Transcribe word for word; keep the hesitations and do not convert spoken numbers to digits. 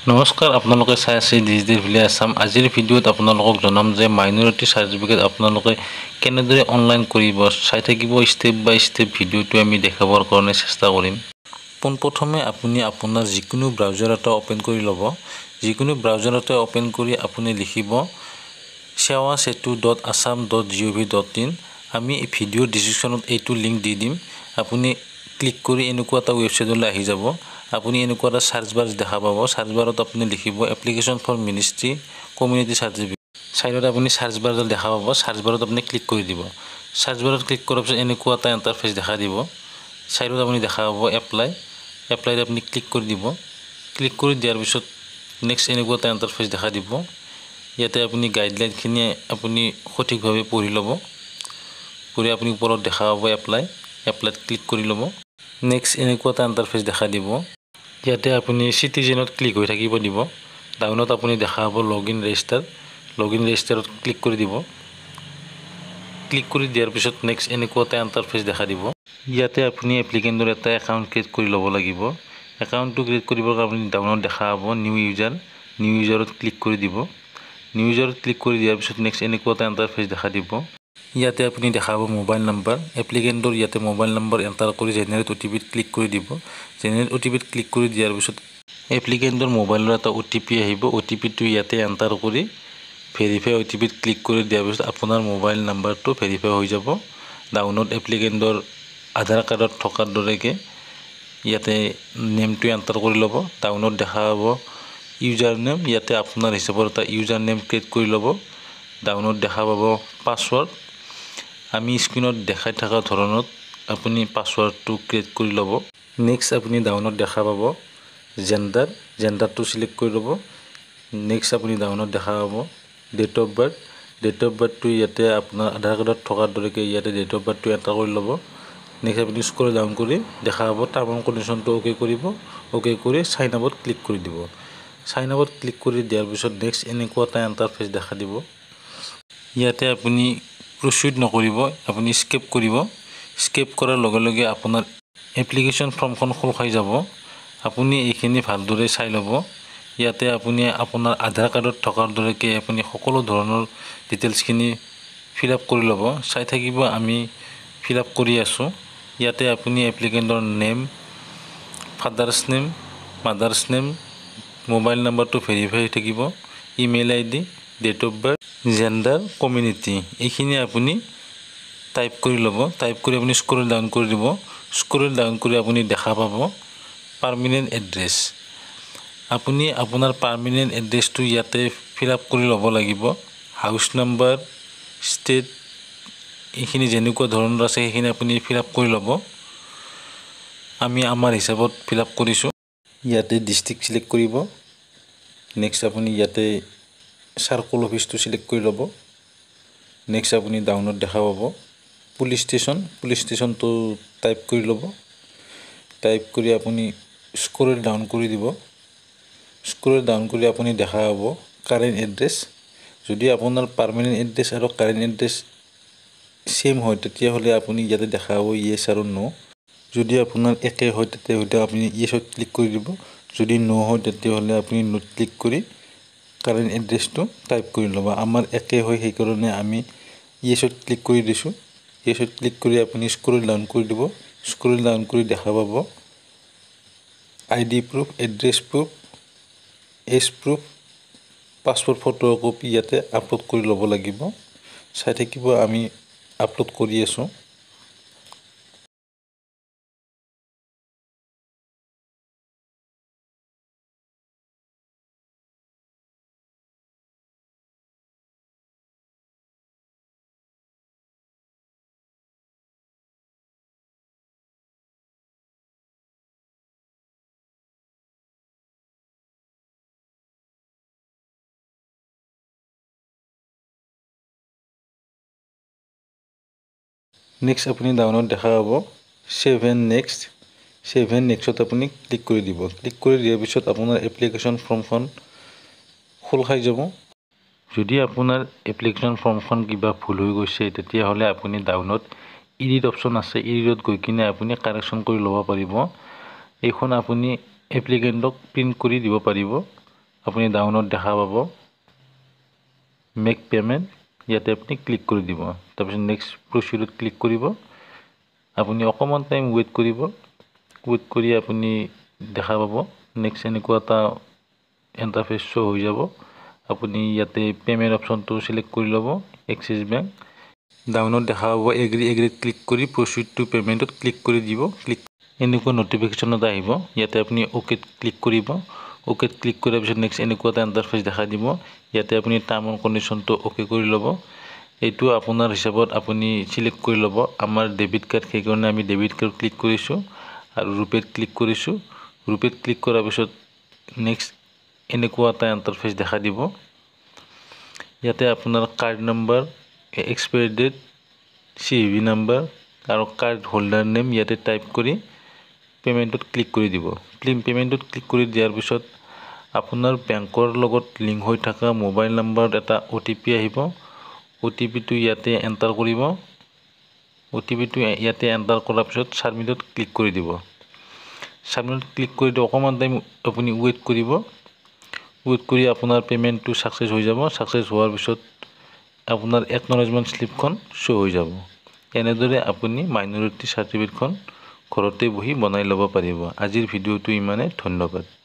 নমস্কাৰ আপোনালোকে চাই আছে ডিজিটেল ভিলেজ আসাম। আজিৰ ভিডিঅ'ত আপোনালোকক জনাম যে মাইনৰিটি সাৰ্টিফিকেট আপোনালোকে কেনেদৰে অনলাইন কৰিব চাই থাকিব। ষ্টেপ বাই ষ্টেপ ভিডিঅ'টো আমি দেখাবৰ কাৰণে চেষ্টা কৰিম। পোনপ্ৰথমে আপুনি আপোনাৰ যিকোনো ব্ৰাউজাৰ এটা ওপেন কৰি ল'ব। যিকোনো ব্ৰাউজাৰ এটা ওপেন কৰি আপুনি লিখিব Seva Setu dot Assam dot G O' V dot in. আমি এই ভিডিঅ'ৰ ডিছক্ৰিপশ্যনত এইটো লিংক দি দিম। আপুনি ক্লিক কৰি এনেকুৱা এটা ৱেবছাইটলৈ আহি যাব। আপুনি এনেকুৱা এটা সাৰ্চ বাৰ দেখা পাব। সাৰ্চ বাৰত আপুনি লিখিব application for ministry community certificate. সাইডত আপুনি সাৰ্চ বাৰ দেখা পাব। সাৰ্চ বাৰত আপুনি ক্লিক কৰি দিব। সাৰ্চ বাৰত ক্লিক কৰাৰ পিছত এনেকুৱা এটা ইণ্টাৰফেচ দেখা দিব। সাইডত আপুনি দেখা পাব এপ্লাই। এপ্লাইত আপুনি ক্লিক কৰি দিব। ক্লিক কৰি দিয়াৰ পিছত নেক্সট এনেকুৱা এটা ইণ্টাৰফেচ দেখা দিব। ইয়াতে আপুনি গাইডলাইনখিনি আপুনি সঠিকভাৱে পঢ়ি ল'ব। পঢ়ি আপুনি ওপৰত দেখা পাব এপ্লাই। এপ্লাইত ক্লিক কৰি ল'ব। নেক্সট এনেকুৱা এটা ইণ্টাৰফেচ দেখা দিব। ইয়াতে আপুনি চিটিজেনত ক্লিক হৈ থাকিব দিব। ডাউনত আপুনি দেখা পাব log in register. Log in ৰেজিষ্টাৰত ক্লিক কৰি দিব। ক্লিক কৰি দিয়াৰ পিছত নেক্সট এনেকুৱা এটা ইণ্টাৰফেচ দেখা দিব। ইয়াতে আপুনি এপ্লিকেণ্টৰ এটা একাউণ্ট ক্ৰিয়েট কৰি ল'ব লাগিব। একাউণ্টটো ক্ৰিয়েট কৰিবৰ কাৰণে আপুনি ডাউনত দেখা পাব নিউ ইউজাৰ। নিউ ইউজাৰত ক্লিক কৰি দিব। নিউ ইউজাৰত ক্লিক কৰি দিয়াৰ পিছত নেক্সট এনেকুৱা এটা ইণ্টাৰফেচ দেখা দিব। ইয়াতে আপুনি দেখা পাব মোবাইল নাম্বাৰ। এপ্লিকেণ্টৰ ইয়াতে মোবাইল নাম্বাৰ এণ্টাৰ কৰি জেনেৰেট অ' টি পিত ক্লিক কৰি দিব। জেনেৰেট অ' টি পিত ক্লিক কৰি দিয়াৰ পিছত এপ্লিকেণ্টৰ মোবাইলৰ এটা অ' টি পি আহিব। অ' টি পিটো ইয়াতে এণ্টাৰ কৰি ভেৰিফাই অ' টি পিত ক্লিক কৰি দিয়াৰ পিছত আপোনাৰ মোবাইল নাম্বাৰটো ভেৰিফাই হৈ যাব। ডাউনত এপ্লিকেণ্টৰ আধাৰ কাৰ্ডত থকাৰ দৰেকৈ ইয়াতে নেমটো এণ্টাৰ কৰি ল'ব। ডাউনত দেখা পাব ইউজাৰ নেম। ইয়াতে আপোনাৰ হিচাপত এটা ইউজাৰ নেম ক্ৰিয়েট কৰি ল'ব। ডাউনত দেখা পাব পাছৱৰ্ড। আমি স্ক্ৰীণত দেখাই থকা ধৰণত আপুনি পাছৱৰ্ডটো ক্ৰিয়েট কৰি ল'ব। নেক্সট আপুনি ডাউনত দেখা পাব জেণ্ডাৰ। জেণ্ডাৰটো চিলেক্ট কৰি ল'ব। নেক্সট আপুনি ডাউনত দেখা পাব date of birth. Date of বাৰ্থটো ইয়াতে আপোনাৰ আধাৰ কাৰ্ডত থকাৰ দৰেকৈ ইয়াতে ডেট অফ বাৰ্থটো এণ্টাৰ কৰি ল'ব। নেক্সট আপুনি স্ক্ৰল ডাউন কৰি দেখা পাব টাৰ্ম এণ্ড কণ্ডিশ্যনটো অ'কে কৰিব। অ'কে কৰি চাইন আপত ক্লিক কৰি দিব। চাইন আপত ক্লিক কৰি দিয়াৰ পিছত নেক্সট এনেকুৱা এটা ইণ্টাৰফেচ দেখা দিব। ইয়াতে আপুনি প্ৰচিড নকৰিব, আপুনি স্কেপ কৰিব। স্কেপ কৰাৰ লগে লগে আপোনাৰ এপ্লিকেশ্যন ফৰ্মখন খোল খাই যাব। আপুনি এইখিনি ভালদৰে চাই ল'ব। ইয়াতে আপুনি আপোনাৰ আধাৰ কাৰ্ডত থকাৰ দৰেকৈ আপুনি সকলো ধৰণৰ ডিটেইলছখিনি ফিল আপ কৰি ল'ব। চাই থাকিব আমি ফিল আপ কৰি আছোঁ। ইয়াতে আপুনি এপ্লিকেণ্টৰ name, father's name, mother's name, mobile নাম্বাৰটো ভেৰিফাই হৈ থাকিব, email I D, date of birth, gender, community এইখিনি আপুনি টাইপ কৰি ল'ব। টাইপ কৰি আপুনি স্ক্ৰল ডাউন কৰি দিব। স্ক্ৰল ডাউন কৰি আপুনি দেখা পাব পাৰ্মানেণ্ট এড্ৰেছ। আপুনি আপোনাৰ পাৰ্মানেণ্ট এড্ৰেছটো ইয়াতে ফিল আপ কৰি ল'ব লাগিব। হাউচ নাম্বাৰ, ষ্টেট এইখিনি যেনেকুৱা ধৰণৰ আছে সেইখিনি আপুনি ফিল আপ কৰি ল'ব। আমি আমাৰ হিচাপত ফিল আপ কৰিছোঁ। ইয়াতে ডিষ্ট্ৰিক্ট চিলেক্ট কৰিব। নেক্সট আপুনি ইয়াতে চাৰ্কল অফিচটো চিলেক্ট কৰি ল'ব। নেক্সট আপুনি ডাউনত দেখা পাব পুলিচ ষ্টেচন। পুলিচ ষ্টেচনটো টাইপ কৰি ল'ব। টাইপ কৰি আপুনি স্ক্ৰল ডাউন কৰি দিব। স্ক্ৰল ডাউন কৰি আপুনি দেখা পাব কাৰেণ্ট এড্ৰেছ। যদি আপোনাৰ পাৰ্মানেণ্ট এড্ৰেছ আৰু কাৰেণ্ট এড্ৰেছ ছেম হয় তেতিয়াহ'লে আপুনি ইয়াতে দেখা পাব য়েছ আৰু ন'। যদি আপোনাৰ একে হয় তেতিয়াহ'লে আপুনি য়েছত ক্লিক কৰি দিব। যদি ন' হয় তেতিয়াহ'লে আপুনি ন'ত ক্লিক কৰি কাৰেণ্ট এড্ৰেছটো টাইপ কৰি ল'ব। আমাৰ একে হয় সেইকাৰণে আমি য়েছত ক্লিক কৰি দিছোঁ। য়েছত ক্লিক কৰি আপুনি স্ক্ৰল ডাউন কৰি দিব। স্ক্ৰল ডাউন কৰি দেখা পাব I D proof, address proof, age proof, passport photo copy ইয়াতে আপলোড কৰি ল'ব লাগিব। চাই থাকিব আমি আপলোড কৰি আছোঁ। নেক্সট আপুনি ডাউনত দেখা পাব save and next. Save and next আপুনি ক্লিক কৰি দিব। ক্লিক কৰি দিয়াৰ পিছত আপোনাৰ এপ্লিকেশ্যন ফৰ্মখন খোল খাই যাব। যদি আপোনাৰ এপ্লিকেশ্যন ফৰ্মখন কিবা ভুল হৈ গৈছে তেতিয়াহ'লে আপুনি ডাউনত এডিট অপশ্যন আছে। এডিটত গৈ কিনে আপুনি কাৰেকশ্যন কৰি ল'ব পাৰিব। এইখন আপুনি এপ্লিকেণ্টক প্ৰিণ্ট কৰি দিব পাৰিব। আপুনি ডাউনত দেখা পাব মেক পেমেণ্ট ইয়াতে আপুনি ক্লিক কৰি দিব তাৰপিছত নেক্সট প্ৰচিডত ক্লিক কৰিব আপুনি অকমান টাইম ওয়েট কৰিব ওয়েট কৰি আপুনি দেখা পাব নেক্সট এনেকুৱা এটা ইন্টাৰফেস শো হৈ যাব আপুনি ইয়াতে পেমেন্ট অপশনটো সিলেক্ট কৰি ল'ব এক্সিস বেংক ডাউনত দেখা পাব এগ্ৰি এগ্ৰি ক্লিক কৰি প্ৰচিড টু পেমেন্টত ক্লিক কৰি দিব ক্লিক এনেকুৱা নোটিফিকেশন এটা আহিব ইয়াতে আপুনি ওকে ক্লিক কৰিব ওকে ক্লিক কৰাৰ পিছত নেক্সট এনেকুৱা এটা ইন্টাৰফেস দেখা দিব ইয়াতে আপুনি টাৰ্ম এণ্ড কন্ডিশনটো ওকে কৰি ল'ব এইটো আপোনাৰ হিচাপত আপুনি সিলেক্ট কৰি ল'ব আমাৰ ডেবিট কাৰ্ড সেইকাৰণে আমি ডেবিট কাৰ্ড ক্লিক কৰিছো আৰু ৰুপেত ক্লিক কৰিছো ৰুপেত ক্লিক কৰাৰ পিছত নেক্সট এনেকুৱা এটা ইন্টাৰফেস দেখা দিব ইয়াতে আপোনাৰ card number expiry date CV number আৰু কাৰ্ড হোল্ডাৰ নেম ইয়াতে টাইপ কৰি পেমেন্টত ক্লিক কৰি দিব প্লিম পেমেন্টত ক্লিক কৰি দিয়াৰ পিছত আপোনাৰ বেংকৰ লগত লিংক হৈ থকা মোবাইল নম্বৰত এটা ওটিপি আহিব ওটিপিটো ইয়াতে এন্টাৰ কৰিব ওটিপিটো ইয়াতে এন্টাৰ কৰাৰ পিছত সাবমিটত ক্লিক কৰি দিব সাবমিটত ক্লিক কৰি দি অকমান টাইম আপুনি ওয়েট কৰিব ওয়েট কৰি আপোনাৰ পেমেন্টটো সাকসেস হৈ যাব সাকসেস হোৱাৰ পিছত আপোনাৰ একনলেজমেন্ট স্লিপখন শো হৈ যাব এনেদৰে আপুনি মাইনৰিটি সাৰ্টিফিকেটখন ঘৰতে বহি বনাই ল'ব পাৰিব আজিৰ ভিডিওটো ইমানে ধন্যবাদ